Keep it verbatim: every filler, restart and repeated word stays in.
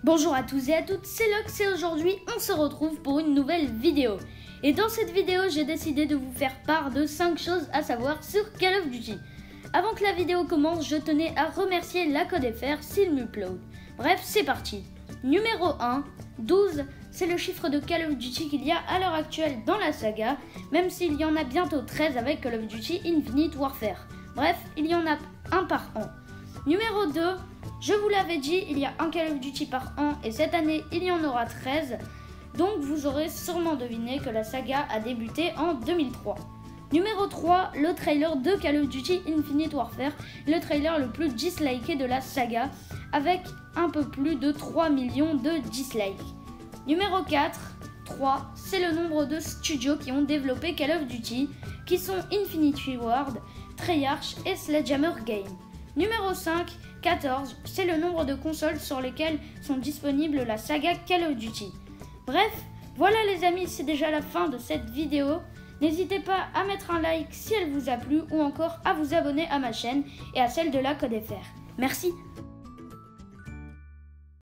Bonjour à tous et à toutes, c'est Lox et aujourd'hui on se retrouve pour une nouvelle vidéo. Et dans cette vidéo j'ai décidé de vous faire part de cinq choses à savoir sur Call of Duty. Avant que la vidéo commence, je tenais à remercier la Code F R s'il m'upload. Bref, c'est parti. Numéro un, douze, c'est le chiffre de Call of Duty qu'il y a à l'heure actuelle dans la saga, même s'il y en a bientôt treize avec Call of Duty Infinite Warfare. Bref, il y en a un par an. Numéro deux, je vous l'avais dit, il y a un Call of Duty par an et cette année il y en aura treize, donc vous aurez sûrement deviné que la saga a débuté en deux mille trois. Numéro trois, le trailer de Call of Duty Infinite Warfare, le trailer le plus disliké de la saga, avec un peu plus de trois millions de dislikes. Numéro quatre, trois, c'est le nombre de studios qui ont développé Call of Duty, qui sont Infinity Ward, Treyarch et Sledgehammer Game. Numéro cinq, quatorze, c'est le nombre de consoles sur lesquelles sont disponibles la saga Call of Duty. Bref, voilà les amis, c'est déjà la fin de cette vidéo. N'hésitez pas à mettre un like si elle vous a plu ou encore à vous abonner à ma chaîne et à celle de la Code F R. Merci.